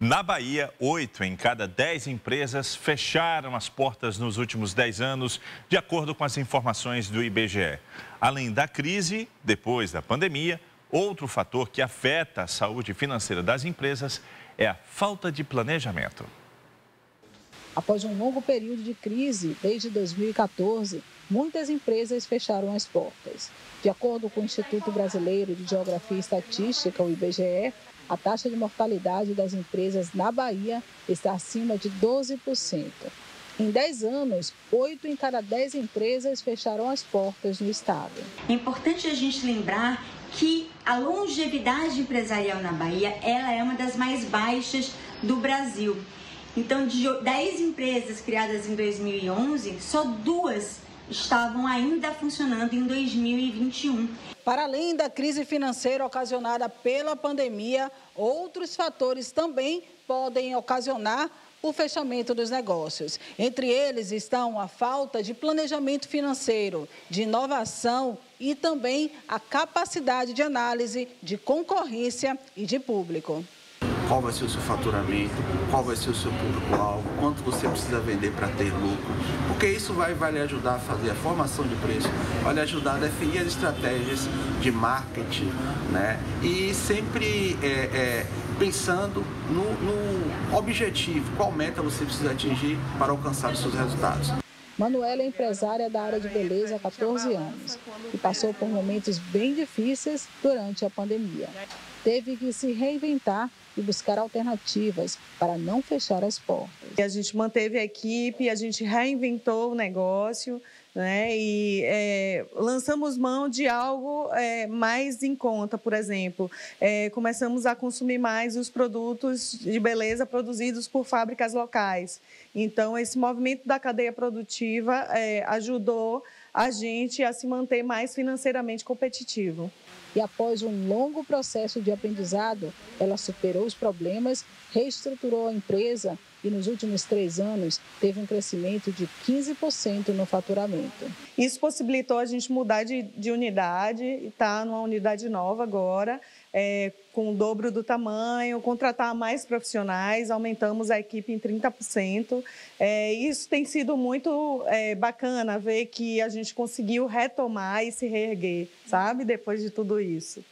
Na Bahia, 8 em cada 10 empresas fecharam as portas nos últimos 10 anos, de acordo com as informações do IBGE. Além da crise, depois da pandemia, outro fator que afeta a saúde financeira das empresas é a falta de planejamento. Após um longo período de crise, desde 2014, muitas empresas fecharam as portas. De acordo com o Instituto Brasileiro de Geografia e Estatística, o IBGE, a taxa de mortalidade das empresas na Bahia está acima de 12%. Em 10 anos, 8 em cada 10 empresas fecharam as portas no estado. É importante a gente lembrar que a longevidade empresarial na Bahia ela é uma das mais baixas do Brasil. Então, de 10 empresas criadas em 2011, só 2 estavam ainda funcionando em 2021. Para além da crise financeira ocasionada pela pandemia, outros fatores também podem ocasionar o fechamento dos negócios. Entre eles estão a falta de planejamento financeiro, de inovação e também a capacidade de análise de concorrência e de público. Qual vai ser o seu faturamento, qual vai ser o seu público-alvo, quanto você precisa vender para ter lucro, porque isso vai lhe ajudar a fazer a formação de preço, vai lhe ajudar a definir as estratégias de marketing, né? E sempre pensando no objetivo, qual meta você precisa atingir para alcançar os seus resultados. Manuela é empresária da área de beleza há 14 anos e passou por momentos bem difíceis durante a pandemia. Teve que se reinventar e buscar alternativas para não fechar as portas. A gente manteve a equipe, a gente reinventou o negócio, né? E lançamos mão de algo mais em conta, por exemplo. Começamos a consumir mais os produtos de beleza produzidos por fábricas locais. Então, esse movimento da cadeia produtiva ajudou a gente a se manter mais financeiramente competitivo. E após um longo processo de aprendizado, ela superou os problemas, reestruturou a empresa e nos últimos 3 anos teve um crescimento de 15% no faturamento. Isso possibilitou a gente mudar de unidade e estar numa unidade nova agora, com o dobro do tamanho, contratar mais profissionais, aumentamos a equipe em 30%. Isso tem sido muito bacana ver que a gente conseguiu retomar e se reerguer, sabe, depois de tudo isso.